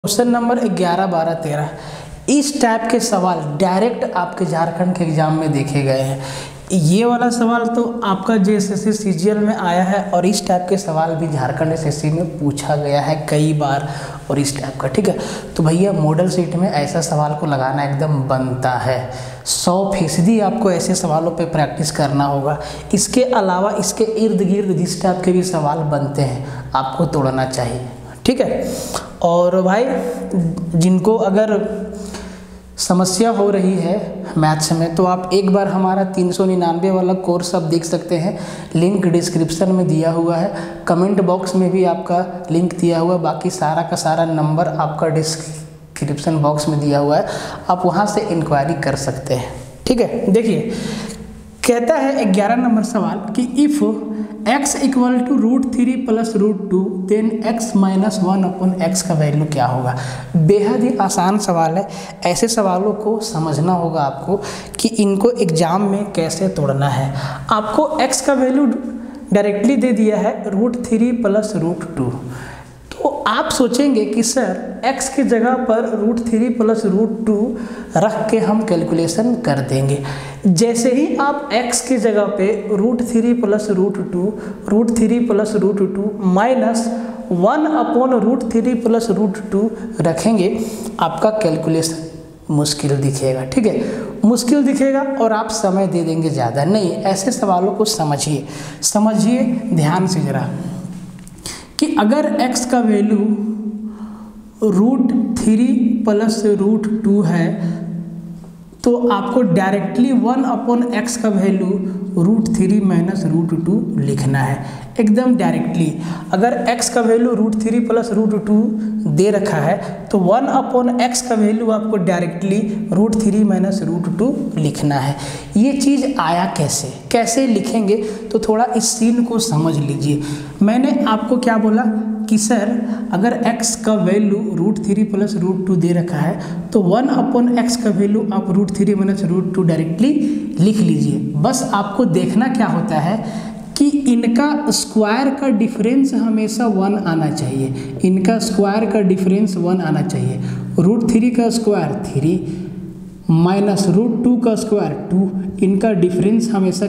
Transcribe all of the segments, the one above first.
Question number 11, 12, 13 इस type के सवाल डायरेक्ट आपके झारखंड के एग्जाम में देखे गए हैं। ये वाला सवाल तो आपका जेएसएससी सीजीएल में आया है और इस टाइप के सवाल भी झारखंड एसएससी में पूछा गया है कई बार और इस टाइप का, ठीक है। तो भैया मॉडल सीट में ऐसा सवाल को लगाना एकदम बनता है। 100% आपको ऐसे सवालों पे प्रैक्टिस करना होगा। इसके अलावा इसके इर्द गिर्द जिस टाइप के भी सवाल बनते हैं आपको तोड़ना चाहिए, ठीक है। और भाई जिनको अगर समस्या हो रही है मैथ्स में तो आप एक बार हमारा 399 वाला कोर्स आप देख सकते हैं, लिंक डिस्क्रिप्शन में दिया हुआ है, कमेंट बॉक्स में भी आपका लिंक दिया हुआ है, बाकी सारा का सारा नंबर आपका डिस्क्रिप्शन बॉक्स में दिया हुआ है, आप वहां से इंक्वायरी कर सकते हैं, ठीक है। देखिए कहता है 11 नंबर सवाल कि if x equal to √3 + √2 then x - 1/x का वैल्यू क्या होगा। बेहद ही आसान सवाल है। ऐसे सवालों को समझना होगा आपको कि इनको एग्जाम में कैसे तोड़ना है। आपको x का वैल्यू डायरेक्टली दे दिया है √3 + √2। तो आप सोचेंगे कि सर x की जगह पर √3 + √2 रख के हम कैलकुलेशन कर देंगे। जैसे ही आप x की जगह पे √3 + √2 √3 + √2 माइनस 1/√3 + √2 रखेंगे आपका कैलकुलेशन मुश्किल दिखेगा, ठीक है। मुश्किल दिखेगा और आप समय दे देंगे ज़्यादा। नहीं, ऐसे सवालों को समझिए ध्यान से ज़रा कि अगर x का वैल्यू √3 + √2 है तो आपको डायरेक्टली 1/x का वैल्यू √3 - √2 लिखना है, एकदम डायरेक्टली। अगर x का वैल्यू √3 + √2 दे रखा है तो 1/x का वैल्यू आपको डायरेक्टली √3 - √2 लिखना है। ये चीज़ आया कैसे लिखेंगे तो थोड़ा इस सीन को समझ लीजिए। मैंने आपको क्या बोला कि सर अगर x का वैल्यू √3 + √2 दे रखा है तो 1/x का वैल्यू आप √3 - √2 डायरेक्टली लिख लीजिए। बस आपको देखना क्या होता है कि इनका स्क्वायर का डिफरेंस हमेशा 1 आना चाहिए। इनका स्क्वायर का डिफरेंस 1 आना चाहिए। √3 का स्क्वायर 3 माइनस √2 का स्क्वायर 2। इनका डिफरेंस हमेशा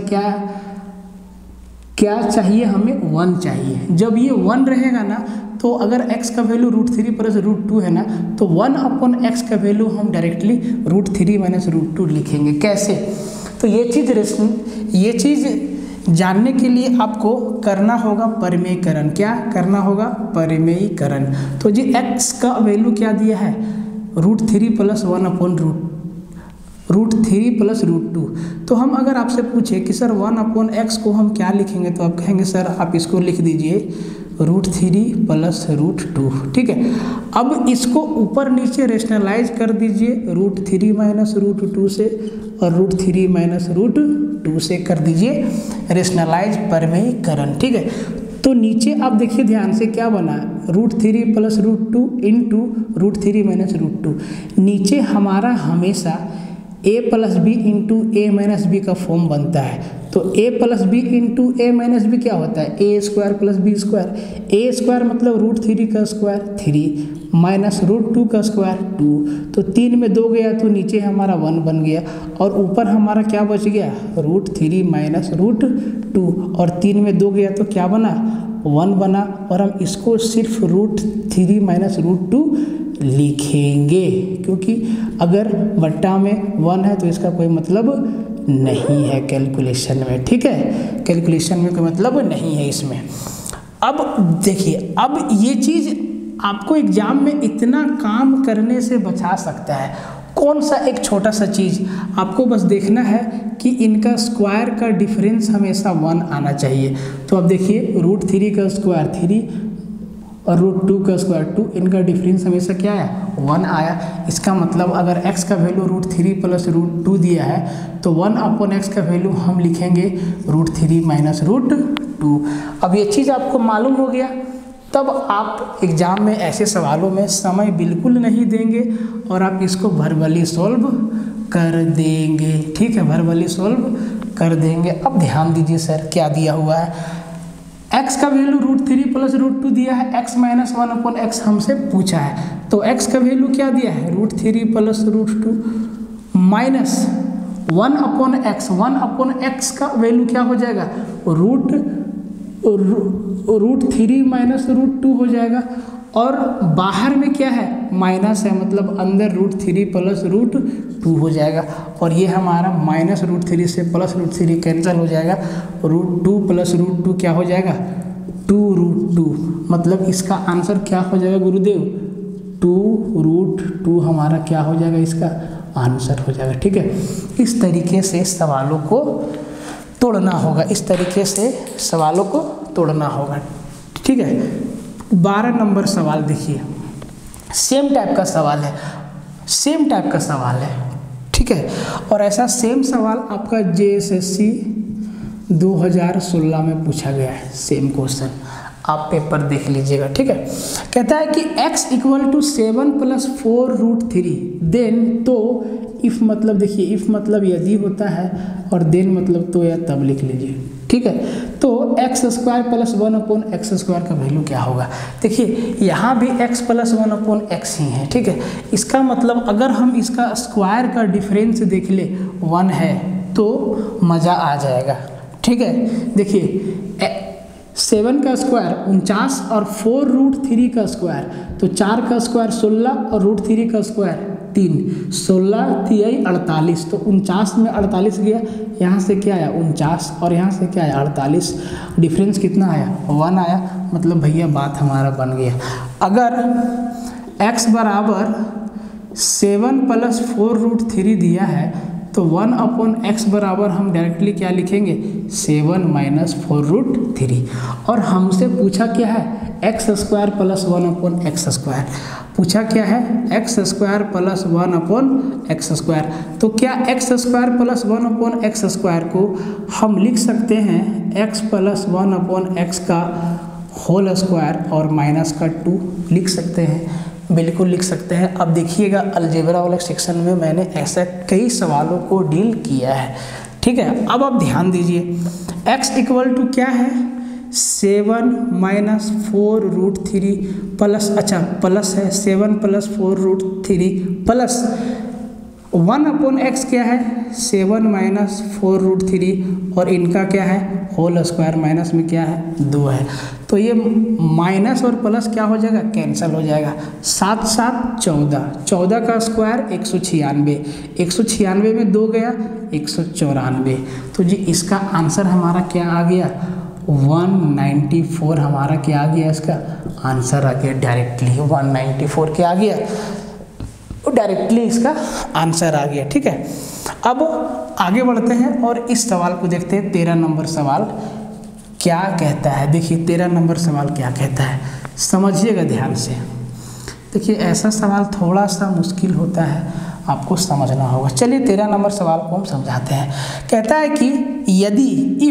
क्या चाहिए, हमें 1 चाहिए। जब ये 1 रहेगा ना तो अगर x का वैल्यू √3 + √2 है ना तो 1/x का वैल्यू हम डायरेक्टली √3 - √2 लिखेंगे। कैसे? तो ये चीज़ जानने के लिए आपको करना होगा परिमेयीकरण। क्या करना होगा? परिमेयीकरण। तो जी x का वैल्यू क्या दिया है? √3 + 1/√3 + √2। तो हम अगर आपसे पूछे कि सर 1/x को हम क्या लिखेंगे तो आप कहेंगे सर आप इसको लिख दीजिए √3 + √2, ठीक है। अब इसको ऊपर नीचे रेशनलाइज कर दीजिए √3 - √2 से और √3 - √2 से कर दीजिए रेशनलाइज परिमेयीकरण, ठीक है। तो नीचे आप देखिए ध्यान से क्या बना, √3 + √2 इंटू √3 - √2। नीचे हमारा हमेशा a + b into a - b का फॉर्म बनता है। तो a + b into a - b क्या होता है? a² + b²। a² मतलब √3 का स्क्वायर 3 माइनस √2 का स्क्वायर 2। तो 3 में 2 गया तो नीचे हमारा 1 बन गया और ऊपर हमारा क्या बच गया? √3 - √2 और 3 में 2 गया तो क्या बना? 1 बना। और हम इसको सिर्फ √3 - √2 लिखेंगे क्योंकि अगर बट्टा में 1 है तो इसका कोई मतलब नहीं है कैलकुलेशन में, ठीक है। कैलकुलेशन में कोई मतलब नहीं है इसमें। अब देखिए, अब ये चीज़ आपको एग्जाम में इतना काम करने से बचा सकता है। कौन सा? एक छोटा सा चीज़ आपको बस देखना है कि इनका स्क्वायर का डिफरेंस हमेशा 1 आना चाहिए। तो अब देखिए √3 का स्क्वायर 3 और √2 का स्क्वायर 2, इनका डिफरेंस हमेशा क्या है? 1 आया। इसका मतलब अगर x का वैल्यू √3 + √2 दिया है तो 1/x का वैल्यू हम लिखेंगे √3 - √2। अब ये चीज़ आपको मालूम हो गया, तब आप एग्ज़ाम में ऐसे सवालों में समय बिल्कुल नहीं देंगे और आप इसको वर्बली सॉल्व कर देंगे, ठीक है। वर्बली सॉल्व कर देंगे। अब ध्यान दीजिए सर क्या दिया हुआ है। x का वैल्यू √3 प्लस √2 दिया है, x माइनस 1/x हमसे पूछा है, तो x का वैल्यू क्या दिया है √3 प्लस √2 माइनस 1/x, 1/x का वैल्यू क्या हो जाएगा √3 माइनस √2 हो जाएगा, और बाहर में क्या है माइनस है, मतलब अंदर √3 प्लस √2 हो जाएगा, और ये हमारा माइनस √3 से प्लस √3 कैंसिल हो जाएगा, √2 प्लस √2 क्या हो जाएगा 2√2, मतलब इसका आंसर क्या हो जाएगा गुरुदेव 2√2 हमारा क्या हो जाएगा, इसका आंसर हो जाएगा। ठीक है, इस तरीके से सवालों को तोड़ना होगा, इस तरीके से सवालों को तोड़ना होगा। ठीक है, 12 नंबर सवाल देखिए, सेम टाइप का सवाल है, सेम टाइप का सवाल है। ठीक है, और ऐसा सेम सवाल आपका JSSC 2016 में पूछा गया है, सेम क्वेश्चन, आप पेपर देख लीजिएगा। ठीक है, कहता है कि x = 7 + 4√3 देन, तो इफ मतलब देखिए, इफ मतलब यदि होता है और देन मतलब तो या तब लिख लीजिए। ठीक है, तो x² + 1/x² का वैल्यू क्या होगा। देखिए यहाँ भी x + 1/x ही है। ठीक है, इसका मतलब अगर हम इसका स्क्वायर का डिफरेंस देख ले 1 है तो मज़ा आ जाएगा। ठीक है, देखिए 7 का स्क्वायर 49 और 4√3 का स्क्वायर, तो 4 का स्क्वायर 16 और √3 का स्क्वायर 3, 16 3 48, तो 49 में 48 गया, यहाँ से क्या आया 49 और यहाँ से क्या आया 48, डिफरेंस कितना आया 1 आया, मतलब भैया बात हमारा बन गया। अगर x बराबर 7 + 4√3 दिया है तो 1/x बराबर हम डायरेक्टली क्या लिखेंगे 7 - 4√3, और हमसे पूछा क्या है x² + 1/x², पूछा क्या है x² + 1/x², तो क्या x² + 1/x² को हम लिख सकते हैं x + 1/x का होल स्क्वायर और माइनस का 2 लिख सकते हैं, बिल्कुल लिख सकते हैं। अब देखिएगा अलजेब्रा वाले सेक्शन में मैंने ऐसा कई सवालों को डील किया है। ठीक है, अब आप ध्यान दीजिए, x = क्या है 7 - 4√3 प्लस, अच्छा प्लस है 7 + 4√3 प्लस 1/x क्या है 7 - 4√3, और इनका क्या है होल स्क्वायर, माइनस में क्या है 2 है, तो ये माइनस और प्लस क्या हो जाएगा कैंसिल हो जाएगा, 7 - 7 14, 14 का स्क्वायर 196, 196 में 2 गया 194, तो जी इसका आंसर हमारा क्या आ गया 194 हमारा क्या आ गया, इसका आंसर आ गया डायरेक्टली 194 क्या आ गया, डायरेक्टली इसका आंसर आ गया। ठीक है, अब आगे बढ़ते हैं और इस सवाल को देखते हैं। 13 नंबर सवाल क्या कहता है, देखिए 13 नंबर सवाल क्या कहता है, समझिएगा ध्यान से। देखिए ऐसा सवाल थोड़ा सा मुश्किल होता है, आपको समझना होगा। चलिए 13 नंबर सवाल को हम समझाते हैं। कहता है कि यदि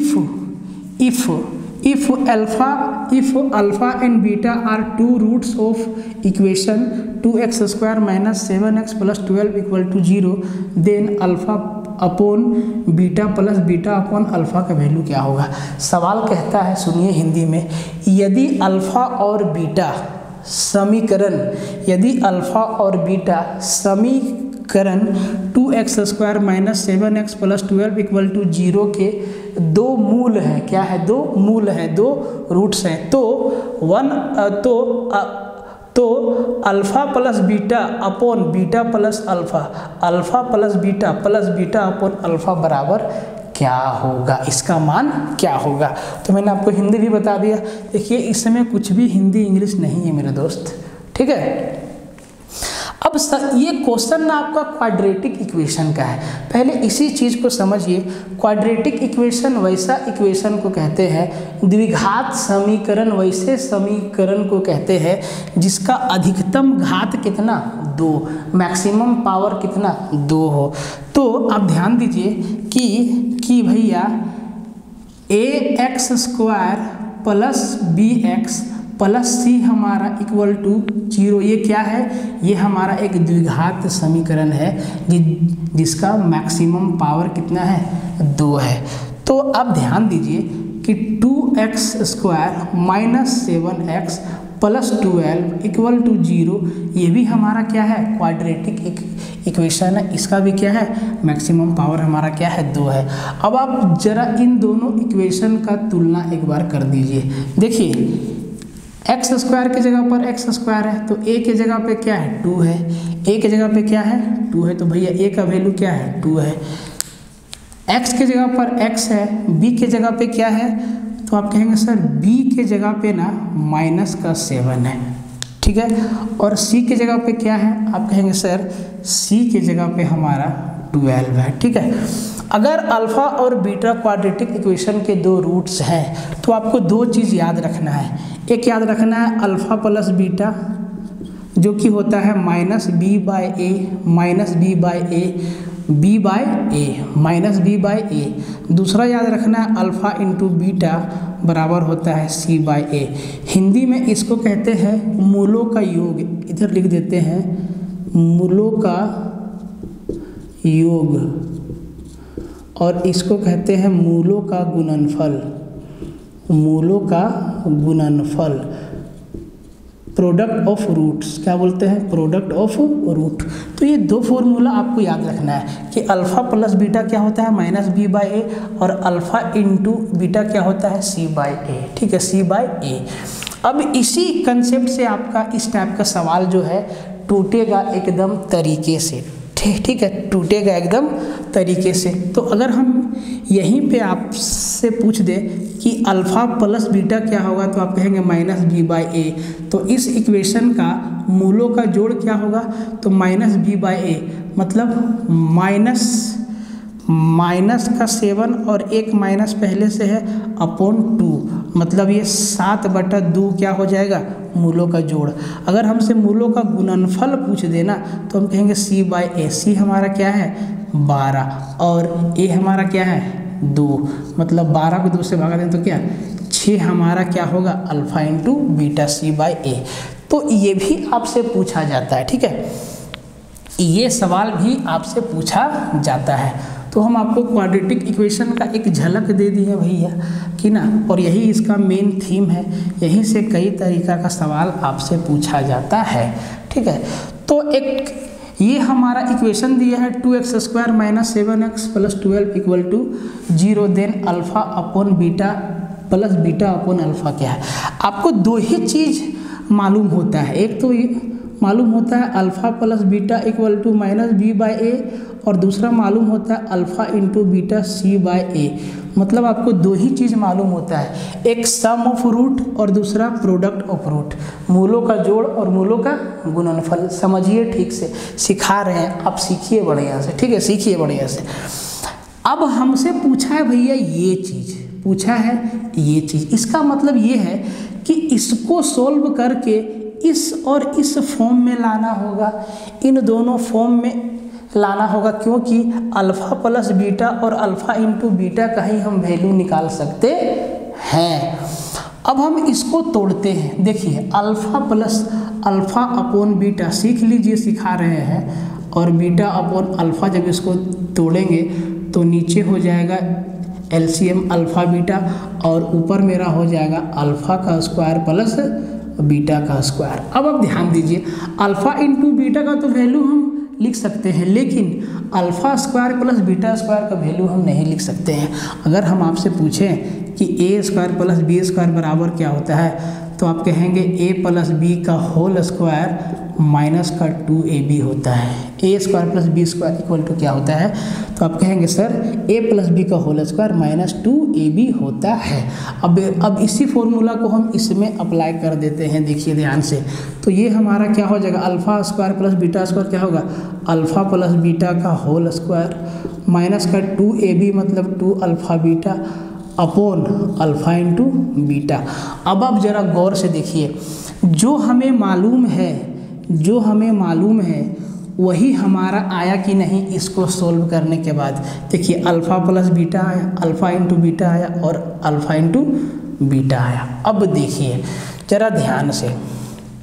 if alpha and beta are two roots of equation 2x² - 7x + 12 = 0, then alpha upon beta plus beta upon alpha का वैल्यू क्या होगा। सवाल कहता है, सुनिए हिंदी में, यदि अल्फ़ा और बीटा समीकरण, यदि अल्फ़ा और बीटा समीकरण 2x² - 7x + 12 = 0 के दो मूल हैं, क्या है दो मूल हैं, दो रूट्स हैं, तो alpha plus beta upon beta plus alpha, alpha plus beta upon alpha बराबर क्या होगा, इसका मान क्या होगा। तो मैंने आपको हिंदी भी बता दिया। देखिए इस समय कुछ भी हिंदी इंग्लिश नहीं है मेरे दोस्त, ठीक है। अब ये क्वेश्चन ना आपका क्वाड्रेटिक इक्वेशन का है, पहले इसी चीज़ को समझिए। क्वाड्रेटिक इक्वेशन वैसा इक्वेशन को कहते हैं, द्विघात समीकरण वैसे समीकरण को कहते हैं जिसका अधिकतम घात कितना 2, मैक्सिमम पावर कितना 2 हो। तो आप ध्यान दीजिए कि भैया ax² प्लस bx प्लस सी हमारा इक्वल टू 0, ये क्या है, ये हमारा एक द्विघात समीकरण है जिसका मैक्सिमम पावर कितना है 2 है। तो अब ध्यान दीजिए कि 2 2x² minus 7x plus 12 equal to 0, ये भी हमारा क्या है, क्वाड्रेटिक इक्वेशन है। इसका भी क्या है, मैक्सिमम पावर हमारा क्या है, 2 है। अब आप जरा इन दोनों इक्वेशन का तुलना एक बार कर दीजिए। देखिए x² की जगह पर x² है तो a के जगह पे क्या है, 2 है। a के जगह पे क्या है, 2 है, तो भैया a का वैल्यू क्या है, 2 है। x के जगह पर x है, b के जगह पे क्या है, तो आप कहेंगे सर b के जगह पे ना -7 है, ठीक है। और c के जगह पे क्या है, आप कहेंगे सर c के जगह पे हमारा 12 है, ठीक है। अगर अल्फा और बीटा क्वाड्रेटिक इक्वेशन के 2 रूट्स हैं तो आपको 2 चीज़ याद रखना है। एक याद रखना है अल्फा प्लस बीटा जो कि होता है -b/a दूसरा याद रखना है अल्फा इंटू बीटा बराबर होता है c/a। हिंदी में इसको कहते हैं मूलों का योग, इधर लिख देते हैं मूलों का योग, और इसको कहते हैं मूलों का गुणनफल, मूलों का गुणनफल, प्रोडक्ट ऑफ रूट्स, क्या बोलते हैं, प्रोडक्ट ऑफ रूट। तो ये 2 फॉर्मूला आपको याद रखना है कि अल्फा प्लस बीटा क्या होता है -b/a और अल्फा इंटू बीटा क्या होता है c/a, ठीक है, c/a। अब इसी कंसेप्ट से आपका इस टाइप का सवाल जो है टूटेगा एकदम तरीके से, ठीक है, टूटेगा एकदम तरीके से। तो अगर हम यहीं पे आपसे पूछ दें कि अल्फा प्लस बीटा क्या होगा तो आप कहेंगे -b/a, तो इस इक्वेशन का मूलों का जोड़ क्या होगा, तो -b/a मतलब माइनस का 7 और एक माइनस पहले से है अपॉन 2, मतलब ये 7/2 क्या हो जाएगा, मूलों का जोड़। अगर हमसे मूलों का गुणनफल पूछ देना तो हम कहेंगे c/a, c हमारा क्या है 12 और a हमारा क्या है 2, मतलब 12 को 2 से भागा दें तो क्या 6 हमारा क्या होगा अल्फा इंटू बीटा c/a। तो ये भी आपसे पूछा जाता है, ठीक है, ये सवाल भी आपसे पूछा जाता है। तो हम आपको क्वाड्रेटिक इक्वेशन का एक झलक दे दिए भैया कि ना, और यही इसका मेन थीम है, यहीं से कई तरीका का सवाल आपसे पूछा जाता है, ठीक है। तो एक ये हमारा इक्वेशन दिया है 2x² minus 7x plus 12 equal to 0, then alpha upon beta plus beta upon alpha क्या है। आपको 2 ही चीज़ मालूम होता है, एक तो ये मालूम होता है alpha plus beta equal to -b/a और दूसरा मालूम होता है अल्फा इंटू बीटा c/a। मतलब आपको 2 ही चीज़ मालूम होता है, एक सम ऑफ रूट और दूसरा प्रोडक्ट ऑफ रूट, मूलों का जोड़ और मूलों का गुणनफल। समझिए ठीक से, सिखा रहे हैं आप, सीखिए बढ़िया से, ठीक है, सीखिए बढ़िया से। अब हमसे पूछा है भैया ये चीज़, पूछा है ये चीज़, इसका मतलब ये है कि इसको सोल्व करके इस और इस फॉर्म में लाना होगा, इन दोनों फॉर्म में लाना होगा, क्योंकि अल्फा प्लस बीटा और अल्फा इंटू बीटा का ही हम वैल्यू निकाल सकते हैं। अब हम इसको तोड़ते हैं, देखिए alpha plus alpha upon beta सीख लीजिए, सिखा रहे हैं, और बीटा अपॉन अल्फा जब इसको तोड़ेंगे तो नीचे हो जाएगा एलसीएम अल्फा बीटा और ऊपर मेरा हो जाएगा अल्फा का स्क्वायर प्लस बीटा का स्क्वायर। अब आप ध्यान दीजिए, अल्फा इंटू बीटा का तो वैल्यू हम लिख सकते हैं, लेकिन alpha square plus beta square का वैल्यू हम नहीं लिख सकते हैं। अगर हम आपसे पूछें कि a square plus B square बराबर क्या होता है, तो आप कहेंगे a प्लस बी का होल स्क्वायर माइनस का 2ab होता है। a square plus B square equal to क्या होता है, तो आप कहेंगे सर a प्लस बी का होल स्क्वायर माइनस 2ab होता है। अब इसी फॉर्मूला को हम इसमें अप्लाई कर देते हैं, देखिए ध्यान से। तो ये हमारा क्या हो जाएगा, alpha square plus beta square क्या होगा, अल्फा प्लस बीटा का होल स्क्वायर माइनस का 2ab मतलब 2 alpha beta upon alpha into beta. अब आप ज़रा गौर से देखिए, जो हमें मालूम है वही हमारा आया कि नहीं, इसको सोल्व करने के बाद देखिए अल्फा प्लस बीटा आया, अल्फा इंटू बीटा आया और अल्फा इंटू बीटा आया। अब देखिए जरा ध्यान से,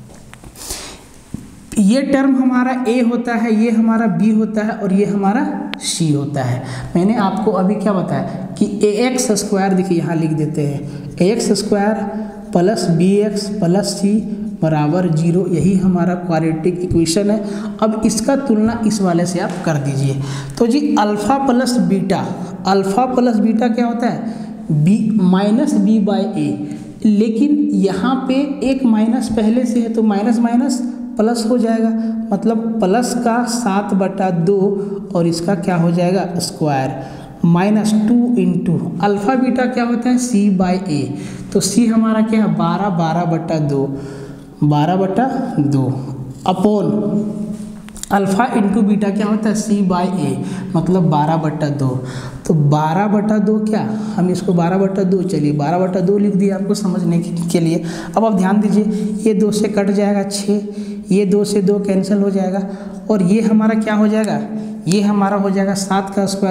ये टर्म हमारा a होता है, ये हमारा b होता है और ये हमारा सी होता है। मैंने आपको अभी क्या बताया कि ए एक्स स्क्वायर, देखिए यहाँ लिख देते हैं A X square plus B X plus C बराबर 0, यही हमारा क्वाड्रेटिक इक्वेशन है। अब इसका तुलना इस वाले से आप कर दीजिए। तो जी अल्फ़ा प्लस बीटा क्या होता है? B minus B by A, लेकिन यहाँ पे एक माइनस पहले से है तो माइनस माइनस प्लस हो जाएगा, मतलब प्लस का 7/2 और इसका क्या हो जाएगा square minus 2 into alpha beta क्या होता है सी बाई ए। तो सी हमारा क्या है 12/2 अपॉन अल्फ़ा इंटू बीटा क्या होता है सी बाई ए, मतलब 12/2। तो 12/2 क्या, हम इसको 12/2 चलिए 12/2 लिख दिए आपको समझने के लिए। अब आप ध्यान दीजिए, ये 2 से कट जाएगा 6, ये 2 से 2 कैंसिल हो जाएगा और ये हमारा क्या हो जाएगा, ये हमारा हो जाएगा 7 का स्क्वायर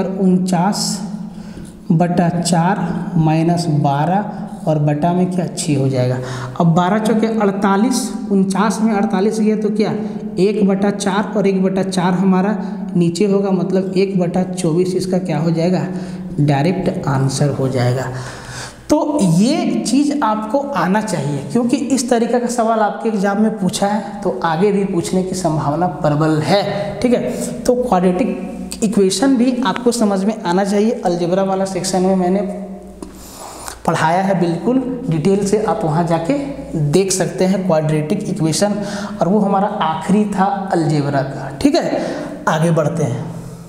49/4 माइनस 12 और बटा में क्या 6 हो जाएगा। अब 12 चौके 48, 49 में 48 गया तो क्या 1/4 और 1/4 हमारा नीचे होगा, मतलब 1/24 इसका क्या हो जाएगा डायरेक्ट आंसर हो जाएगा। तो ये चीज़ आपको आना चाहिए, क्योंकि इस तरीके का सवाल आपके एग्जाम में पूछा है तो आगे भी पूछने की संभावना प्रबल है। ठीक है, तो क्वाड्रेटिक इक्वेशन भी आपको समझ में आना चाहिए। अलजेब्रा वाला सेक्शन में मैंने पढ़ाया है बिल्कुल डिटेल से, आप वहाँ जाके देख सकते हैं क्वाड्रेटिक इक्वेशन, और वो हमारा आखिरी था अलजेब्रा का। ठीक है, आगे बढ़ते हैं।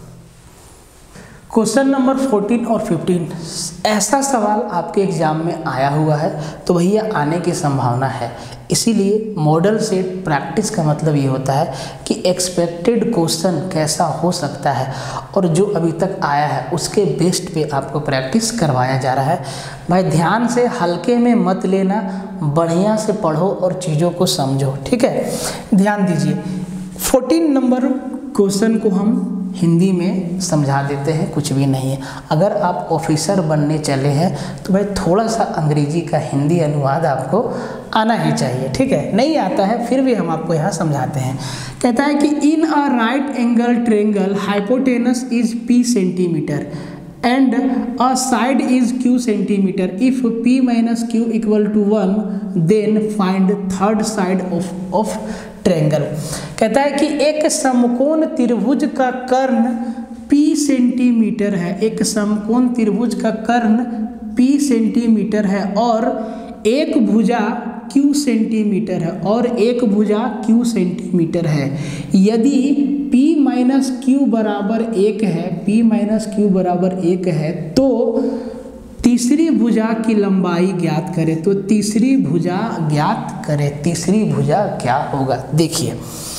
क्वेश्चन नंबर 14 और 15 ऐसा सवाल आपके एग्जाम में आया हुआ है तो भैया आने की संभावना है, इसीलिए मॉडल सेट प्रैक्टिस का मतलब ये होता है कि एक्सपेक्टेड क्वेश्चन कैसा हो सकता है और जो अभी तक आया है उसके बेस्ड पे आपको प्रैक्टिस करवाया जा रहा है। भाई ध्यान से हल्के में मत लेना, बढ़िया से पढ़ो और चीज़ों को समझो। ठीक है, ध्यान दीजिए। 14 नंबर क्वेश्चन को हम हिंदी में समझा देते हैं, कुछ भी नहीं है। अगर आप ऑफिसर बनने चले हैं तो भाई थोड़ा सा अंग्रेजी का हिंदी अनुवाद आपको आना ही चाहिए। ठीक है, नहीं आता है फिर भी हम आपको यहाँ समझाते हैं। कहता है कि in a right angle triangle hypotenuse is p centimetre and a side is q centimeter. If p minus q equal to 1 then find third side of triangle. कहता है कि एक समकोण त्रिभुज का कर्ण p सेंटीमीटर है, एक समकोण त्रिभुज का कर्ण p सेंटीमीटर है और एक भुजा q सेंटीमीटर है और एक भुजा q सेंटीमीटर है। यदि p माइनस क्यू बराबर 1 है, p माइनस क्यू बराबर 1 है तो तीसरी भुजा की लंबाई ज्ञात करें। तो तीसरी भुजा ज्ञात करें, तीसरी भुजा क्या होगा। देखिए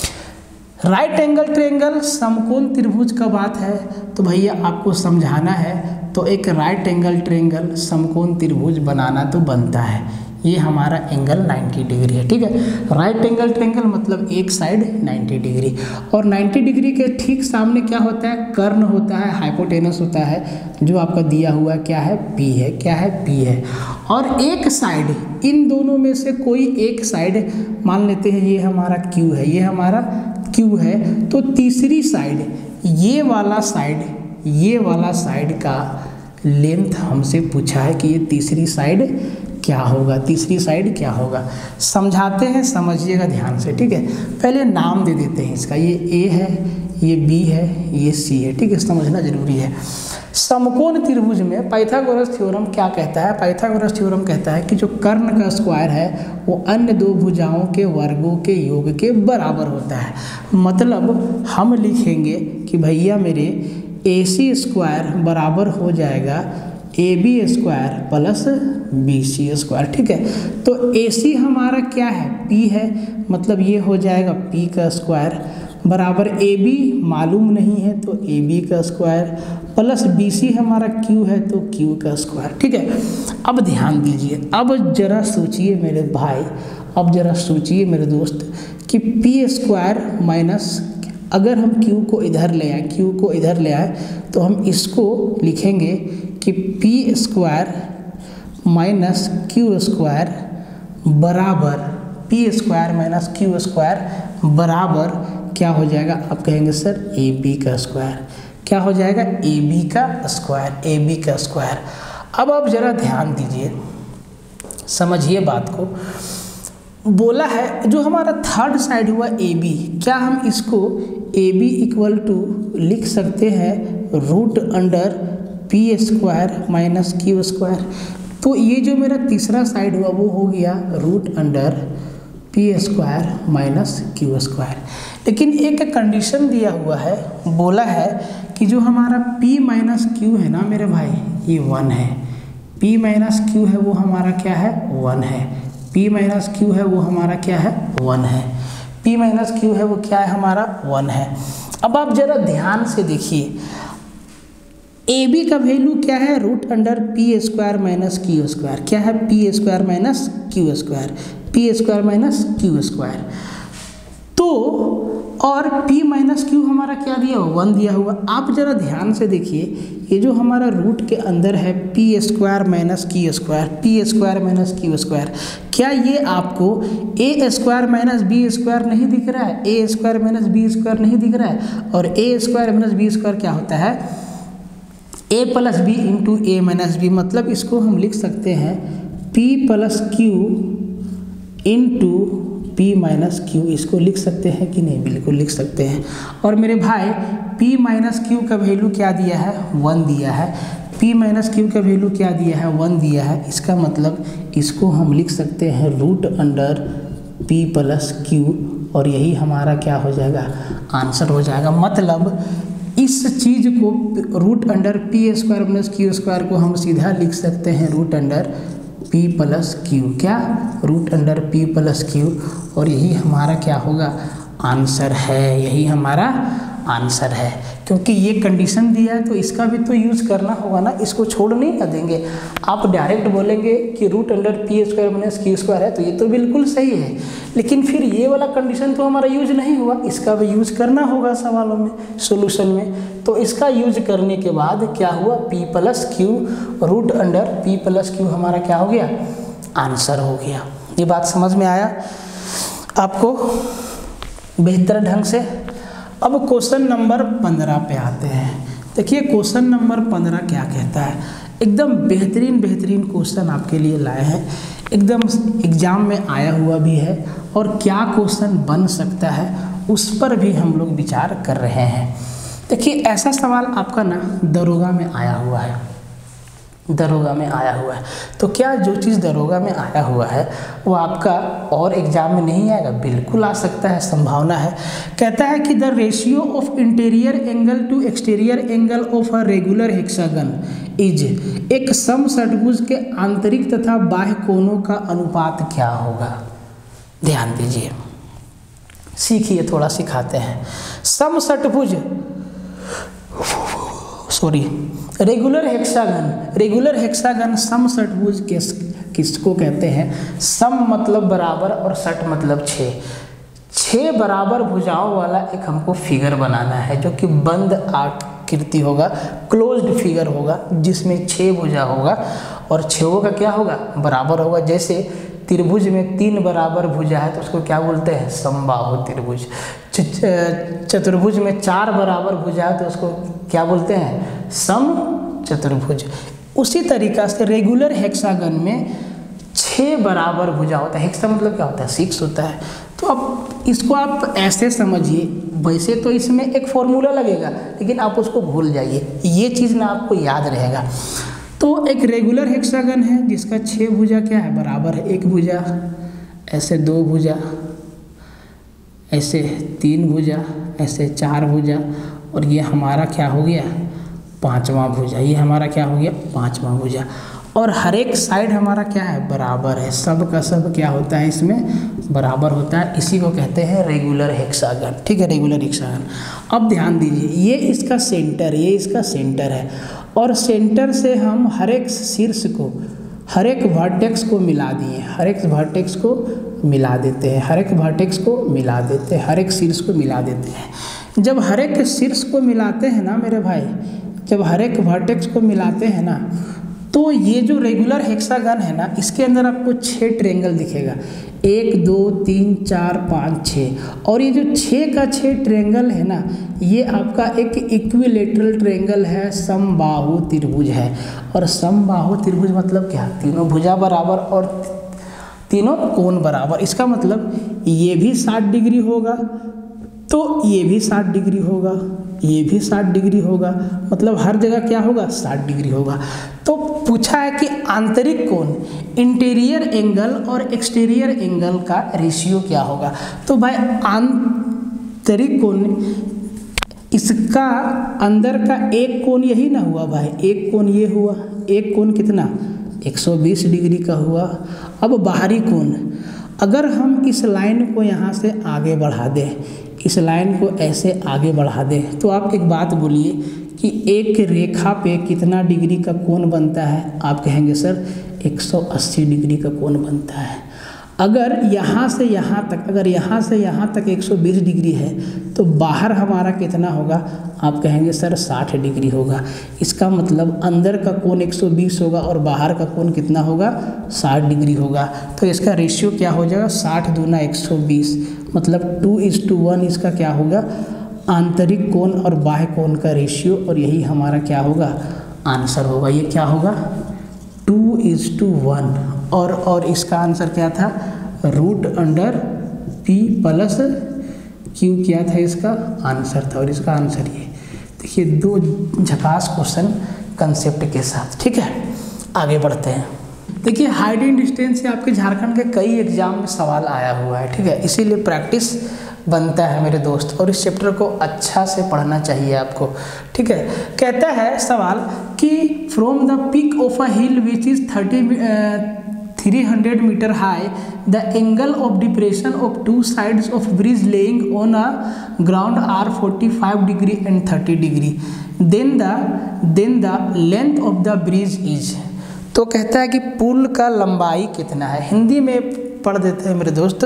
राइट एंगल ट्रायंगल समकोण त्रिभुज का बात है तो भैया आपको समझाना है तो एक राइट एंगल ट्रायंगल समकोण त्रिभुज बनाना तो बनता है। ये हमारा एंगल 90 डिग्री है। ठीक है, राइट एंगल ट्रायंगल मतलब एक साइड 90 डिग्री और 90 डिग्री के ठीक सामने क्या होता है कर्ण होता है, हाइपोटेनस होता है, जो आपका दिया हुआ क्या है P है, क्या है P है। और एक साइड इन दोनों में से कोई एक साइड मान लेते हैं ये हमारा Q है, ये हमारा Q है, तो तीसरी साइड ये वाला साइड का लेंथ हमसे पूछा है कि ये तीसरी साइड क्या होगा, तीसरी साइड क्या होगा। समझाते हैं, समझिएगा ध्यान से। ठीक है, पहले नाम दे देते हैं इसका, ये A है, ये B है, ये C है। ठीक है, समझना जरूरी है। समकोण त्रिभुज में पाइथागोरस थ्योरम क्या कहता है, पाइथागोरस थ्योरम कहता है कि जो कर्ण का स्क्वायर है वो अन्य दो भुजाओं के वर्गों के योग के बराबर होता है। मतलब हम लिखेंगे कि भैया मेरे AC स्क्वायर बराबर हो जाएगा AB square plus BC square. ठीक है, तो AC हमारा क्या है P है, मतलब ये हो जाएगा P का स्क्वायर बराबर AB मालूम नहीं है तो AB का स्क्वायर प्लस BC हमारा Q है तो Q का स्क्वायर। ठीक है, अब ध्यान दीजिए, अब जरा सोचिए मेरे भाई, अब जरा सोचिए मेरे दोस्त कि P स्क्वायर माइनस, अगर हम Q को इधर ले आए, Q को इधर ले आए तो हम इसको लिखेंगे कि P square minus Q square बराबर P square minus Q square बराबर क्या हो जाएगा, आप कहेंगे सर AB का स्क्वायर। क्या हो जाएगा, ए बी का स्क्वायर, ए बी का स्क्वायर। अब आप जरा ध्यान दीजिए, समझिए बात को। बोला है जो हमारा थर्ड साइड हुआ ए बी, क्या हम इसको ए बी इक्वल टू लिख सकते हैं root under P square minus Q square. तो ये जो मेरा तीसरा साइड हुआ वो हो गया root under P square minus Q square. लेकिन एक कंडीशन दिया हुआ है, बोला है कि जो हमारा p माइनस क्यू है ना मेरे भाई, ये 1 है। p माइनस क्यू है वो हमारा क्या है, 1 है। p माइनस क्यू है वो हमारा क्या है, 1 है। p माइनस क्यू है वो क्या है हमारा, 1 है। अब आप जरा ध्यान से देखिए, ए बी का वैल्यू क्या है, root under P square minus Q square. क्या है, P square minus Q square, P square minus Q square. तो और p माइनस क्यू हमारा क्या दिया हुआ, 1 दिया हुआ। आप जरा ध्यान से देखिए, ये जो हमारा रूट के अंदर है P square minus Q square, P square minus Q square, क्या ये आपको A square minus B square नहीं दिख रहा है, A square minus B square नहीं दिख रहा है। और A square minus B square क्या होता है, A plus B into A minus B. मतलब इसको हम लिख सकते हैं p plus Q into P minus Q. इसको लिख सकते हैं कि नहीं, बिल्कुल लिख सकते हैं। और मेरे भाई p माइनस क्यू का वैल्यू क्या दिया है, 1 दिया है। p माइनस क्यू का वैल्यू क्या दिया है, 1 दिया है। इसका मतलब इसको हम लिख सकते हैं root under p plus q, और यही हमारा क्या हो जाएगा, आंसर हो जाएगा। मतलब इस चीज़ को root under P square minus Q square को हम सीधा लिख सकते हैं root under p plus q. क्या, root under p plus q, और यही हमारा क्या होगा, आंसर है। यही हमारा आंसर है, क्योंकि ये कंडीशन दिया है तो इसका भी तो यूज़ करना होगा ना, इसको छोड़ नहीं ना देंगे। आप डायरेक्ट बोलेंगे कि root under P square minus Q square है, तो ये तो बिल्कुल सही है, लेकिन फिर ये वाला कंडीशन तो हमारा यूज नहीं हुआ, इसका भी यूज करना होगा सवालों में, सोल्यूशन में। तो इसका यूज करने के बाद क्या हुआ, p plus q, root under p plus q हमारा क्या हो गया, आंसर हो गया। ये बात समझ में आया आपको बेहतर ढंग से। अब क्वेश्चन नंबर 15 पे आते हैं। देखिए क्वेश्चन नंबर 15 क्या कहता है, एकदम बेहतरीन क्वेश्चन आपके लिए लाए हैं, एकदम एग्जाम में आया हुआ भी है, और क्या क्वेश्चन बन सकता है उस पर भी हम लोग विचार कर रहे हैं। देखिए ऐसा सवाल आपका ना दरोगा में आया हुआ है, दरोगा में आया हुआ है। तो क्या जो चीज़ दरोगा में आया हुआ है वो आपका और एग्जाम में नहीं आएगा, बिल्कुल आ सकता है, संभावना है। कहता है कि the ratio of interior angle to exterior angle of a regular hexagon is, एक समषट्भुज के आंतरिक तथा बाह्य कोणों का अनुपात क्या होगा। ध्यान दीजिए, सीखिए, थोड़ा सिखाते हैं। समषट्भुज, सॉरी, रेगुलर हेक्सागन समषट्भुज किसको कहते हैं। सम मतलब बराबर और षट मतलब 6 बराबर भुजाओं वाला एक हमको फिगर बनाना है, जो कि बंद आकृति होगा, क्लोज्ड फिगर होगा, जिसमें 6 भुजा होगा और 6 का क्या होगा, बराबर होगा। जैसे त्रिभुज में 3 बराबर भुजा है तो उसको क्या बोलते हैं, समबाहु त्रिभुज। चतुर्भुज में 4 बराबर भुजा है तो उसको क्या बोलते हैं, सम चतुर्भुज। उसी तरीक़ा से रेगुलर हेक्सागन में 6 बराबर भुजा होता है। हेक्सा मतलब क्या होता है, 6 होता है। तो अब इसको आप ऐसे समझिए, वैसे तो इसमें एक फॉर्मूला लगेगा, लेकिन आप उसको भूल जाइए, ये चीज़ ना आपको याद रहेगा। तो एक रेगुलर हेक्सागन है जिसका 6 भुजा क्या है, बराबर है। 1 भुजा, ऐसे 2 भुजा, ऐसे 3 भुजा, ऐसे 4 भुजा, और ये हमारा क्या हो गया, 5वां भुजा। ये हमारा क्या हो गया, 5वां भुजा। और हर एक साइड हमारा क्या है, बराबर है। सब का सब क्या होता है, इसमें बराबर होता है। इसी को कहते हैं रेगुलर हेक्सागन। ठीक है, रेगुलर हेक्सागन। अब ध्यान दीजिए, ये इसका सेंटर, ये इसका सेंटर है, और सेंटर से हम हर एक शीर्ष को, हर एक वर्टेक्स को मिला दिए, हर एक वर्टेक्स को मिला देते हैं, हर एक वर्टेक्स को मिला देते हैं, हर एक शीर्ष को मिला देते हैं। जब हर एक शीर्ष को मिलाते हैं ना मेरे भाई, जब हर एक वर्टेक्स को मिलाते हैं ना, तो ये जो रेगुलर हेक्सागन है ना, इसके अंदर आपको 6 ट्रायंगल दिखेगा, 1 2 3 4 5 6। और ये जो 6 का 6 ट्रायंगल है ना, ये आपका एक इक्विलेटरल ट्रायंगल है, समबाहु त्रिभुज है। और समबाहु त्रिभुज मतलब क्या? तीनों भुजा बराबर और तीनों कोण बराबर। इसका मतलब ये भी 60 डिग्री होगा, तो ये भी 60 डिग्री होगा, ये भी 60 डिग्री होगा, मतलब हर जगह क्या होगा? 60 डिग्री होगा। तो पूछा है कि आंतरिक कोण, इंटीरियर एंगल और एक्सटीरियर एंगल का रेशियो क्या होगा। तो भाई आंतरिक कोण, इसका अंदर का एक कोण यही ना हुआ भाई, एक कोण ये हुआ, एक कोण कितना? 120 डिग्री का हुआ। अब बाहरी कोण, अगर हम इस लाइन को यहाँ से आगे बढ़ा दें, इस लाइन को ऐसे आगे बढ़ा दें, तो आप एक बात बोलिए कि एक रेखा पे कितना डिग्री का कोण बनता है? आप कहेंगे सर 180 डिग्री का कोण बनता है। अगर यहाँ से यहाँ तक, अगर यहाँ से यहाँ तक 120 डिग्री है, तो बाहर हमारा कितना होगा? आप कहेंगे सर 60 डिग्री होगा। इसका मतलब अंदर का कोण 120 होगा और बाहर का कोण कितना होगा? 60 डिग्री होगा। तो इसका रेशियो क्या हो जाएगा? 60 दूना 120, मतलब 2:1 इसका क्या होगा? आंतरिक कोण और बाह्य कोण का रेशियो। और यही हमारा क्या होगा? आंसर होगा। ये क्या होगा? 2:1। और इसका आंसर क्या था? √P प्लस Q क्या था इसका आंसर था। और इसका आंसर ये देखिए, 2 झकास क्वेश्चन कंसेप्ट के साथ। ठीक है, आगे बढ़ते हैं। देखिए, हाइट एंड डिस्टेंस से आपके झारखंड के कई एग्जाम में सवाल आया हुआ है। ठीक है, इसीलिए प्रैक्टिस बनता है मेरे दोस्त, और इस चैप्टर को अच्छा से पढ़ना चाहिए आपको। ठीक है, कहता है सवाल कि from the peak of a hill which is 300 metre high, the angle of depression of 2 sides of bridge lying on a ground are 45 degree and 30 degree, then the length of the bridge is. तो कहता है कि पुल का लंबाई कितना है। हिंदी में पढ़ देते हैं मेरे दोस्त।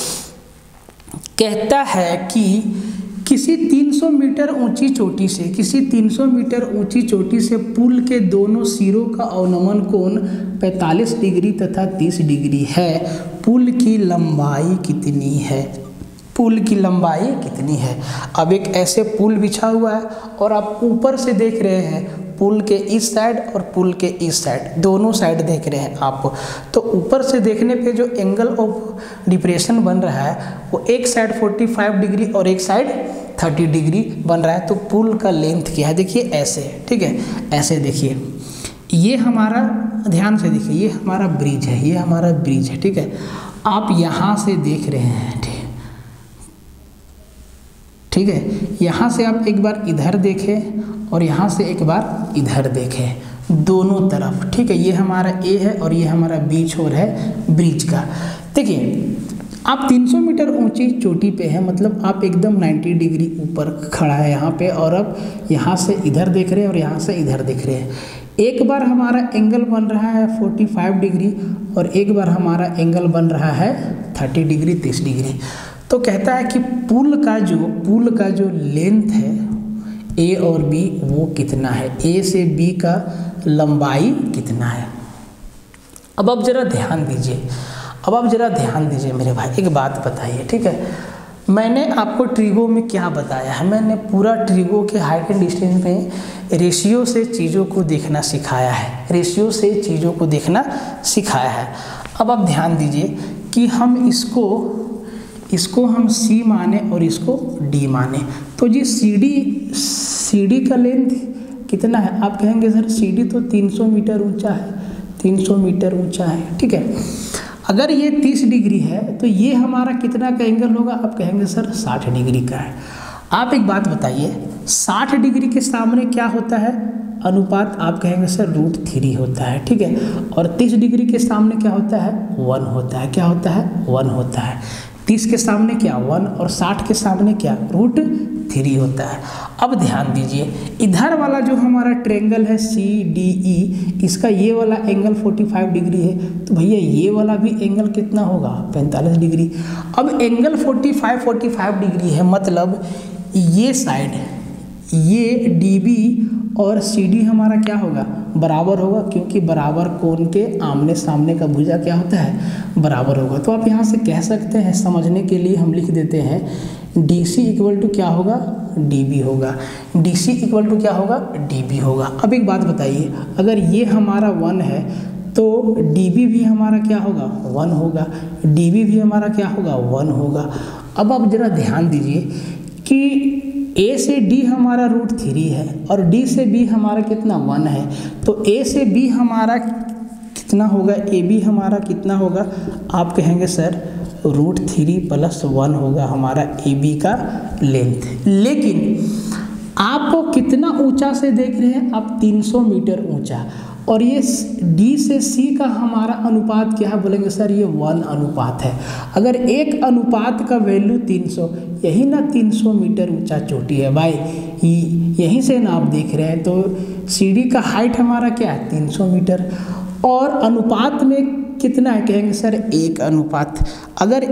कहता है कि किसी 300 मीटर ऊंची चोटी से, किसी 300 मीटर ऊंची चोटी से पुल के दोनों सिरों का अवनमन कोण 45 डिग्री तथा 30 डिग्री है। पुल की लंबाई कितनी है? पुल की लंबाई कितनी है? अब एक ऐसे पुल बिछा हुआ है और आप ऊपर से देख रहे हैं, पुल के इस साइड और पुल के इस साइड, दोनों साइड देख रहे हैं आप। तो ऊपर से देखने पे जो एंगल ऑफ डिप्रेशन बन रहा है, वो एक साइड 45 डिग्री और एक साइड 30 डिग्री बन रहा है। तो पुल का लेंथ क्या है? देखिए ऐसे, ठीक है, ऐसे देखिए, ये हमारा, ध्यान से देखिए, ये हमारा ब्रिज है, ये हमारा ब्रिज है। ठीक है, आप यहाँ से देख रहे हैं, ठीक है, यहाँ से आप एक बार इधर देखें और यहाँ से एक बार इधर देखें, दोनों तरफ। ठीक है, ये हमारा ए है और ये हमारा बी छोर है ब्रिज का। देखिए, आप 300 मीटर ऊंची चोटी पे हैं, मतलब आप एकदम 90 डिग्री ऊपर खड़ा है यहाँ पे, और अब यहाँ से इधर देख रहे हैं और यहाँ से इधर देख रहे हैं। एक बार हमारा एंगल बन रहा है 45 डिग्री और एक बार हमारा एंगल बन रहा है 30 डिग्री 30 डिग्री। तो कहता है कि पुल का जो लेंथ है ए और बी, वो कितना है? ए से बी का लंबाई कितना है? अब आप जरा ध्यान दीजिए, मेरे भाई, एक बात बताइए। ठीक है, मैंने आपको ट्रिगो में क्या बताया है? मैंने पूरा ट्रिगो के हाइट एंड डिस्टेंस में रेशियो से चीज़ों को देखना सिखाया है। अब आप ध्यान दीजिए कि हम इसको हम C माने और इसको D माने, तो जी CD का लेंथ कितना है? आप कहेंगे सर CD तो 300 मीटर ऊंचा है। ठीक है, अगर ये 30 डिग्री है तो ये हमारा कितना का एंगल होगा? आप कहेंगे सर 60 डिग्री का है। आप एक बात बताइए, 60 डिग्री के सामने क्या होता है? अनुपात। आप कहेंगे सर √3 होता है। ठीक है, और 30 डिग्री के सामने क्या होता है? 1 होता है। क्या होता है? 1 होता है। 30 के सामने क्या? 1, और 60 के सामने क्या? √3 होता है। अब ध्यान दीजिए, इधर वाला जो हमारा ट्रायंगल है CDE, इसका ये वाला एंगल 45 डिग्री है, तो भैया ये वाला भी एंगल कितना होगा? 45 डिग्री। अब एंगल 45 डिग्री है, मतलब ये साइड, ये DB और CD हमारा क्या होगा? बराबर होगा, क्योंकि बराबर कोण के आमने सामने का भुजा क्या होता है, बराबर होगा। तो आप यहाँ से कह सकते हैं, समझने के लिए हम लिख देते हैं DC इक्वल टू क्या होगा, DB होगा। DC इक्वल टू क्या होगा, DB होगा। अब एक बात बताइए, अगर ये हमारा 1 है तो DB भी हमारा क्या होगा, 1 होगा। DB भी हमारा क्या होगा, 1 होगा। अब आप जरा ध्यान दीजिए कि A से D हमारा √3 है और D से B हमारा कितना, 1 है। तो A से B हमारा कितना होगा, AB हमारा कितना होगा, आप कहेंगे सर √3 + 1 होगा हमारा AB का लेंथ। लेकिन आप कितना ऊंचा से देख रहे हैं, आप 300 मीटर ऊंचा, और ये D से C का हमारा अनुपात क्या है, बोलेंगे सर ये 1 अनुपात है। अगर एक अनुपात का वैल्यू 300, यही ना 300 मीटर ऊंचा चोटी है भाई, यहीं से ना आप देख रहे हैं। तो सीढ़ी का हाइट हमारा क्या है, 300 मीटर, और अनुपात में कितना है, कहेंगे सर 1 अनुपात। अगर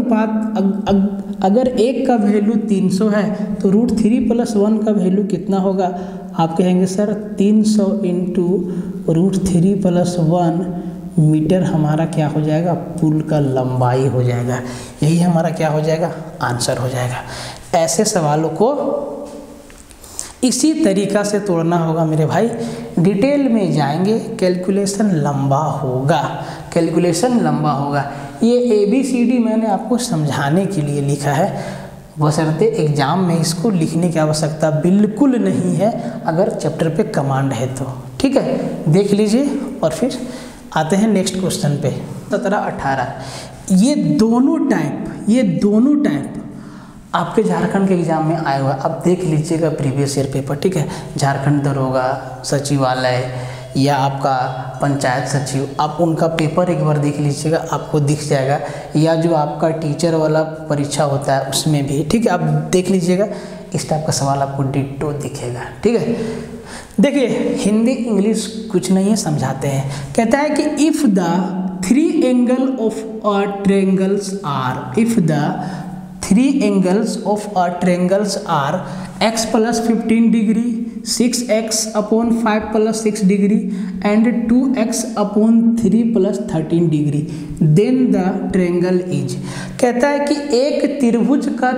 एक का वैल्यू 300 है तो √3 + 1 का वैल्यू कितना होगा, आप कहेंगे सर 300 × √3 + 1 मीटर हमारा क्या हो जाएगा, पुल का लंबाई हो जाएगा। यही हमारा क्या हो जाएगा, आंसर हो जाएगा। ऐसे सवालों को इसी तरीका से तोड़ना होगा मेरे भाई, डिटेल में जाएंगे, कैलकुलेशन लंबा होगा, कैलकुलेशन लंबा होगा। ये ABCD मैंने आपको समझाने के लिए लिखा है, बशर्ते एग्जाम में इसको लिखने की आवश्यकता बिल्कुल नहीं है, अगर चैप्टर पे कमांड है तो। ठीक है, देख लीजिए और फिर आते हैं नेक्स्ट क्वेश्चन पे। 17-18 ये दोनों टाइप आपके झारखंड के एग्जाम में आए हुआ है। अब देख लीजिएगा प्रीवियस ईयर पेपर, ठीक है, झारखंड दरोगा सचिवालय या आपका पंचायत सचिव, आप उनका पेपर एक बार देख लीजिएगा, आपको दिख जाएगा, या जो आपका टीचर वाला परीक्षा होता है उसमें भी, ठीक है, आप देख लीजिएगा, इस टाइप का सवाल आपको डिट्टो दिखेगा। ठीक है, देखिए हिंदी इंग्लिश कुछ नहीं है, समझाते हैं। कहता है कि if the 3 angle of a triangles are, if the 3 angles of a triangles are x + 15 degree, 6x upon 5 + 6 degree and 2x upon 3 + 13 degree, then the triangle is। कहता है कि एक त्रिभुज का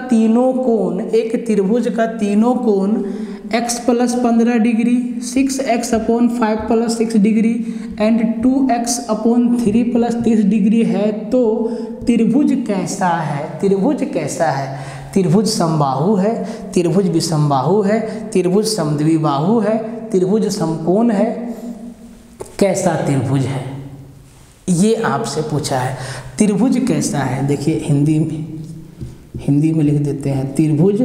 तीनों कोण x + 15 degree, 6x upon 5 + 6 degree and 2x upon 3 + 30 degree है, तो त्रिभुज कैसा है, त्रिभुज समबाहु है, त्रिभुज विषमबाहु है, त्रिभुज समद्विबाहु है, त्रिभुज समकोण है, कैसा त्रिभुज है, ये आपसे पूछा है। त्रिभुज कैसा है, देखिए हिंदी में लिख देते हैं, त्रिभुज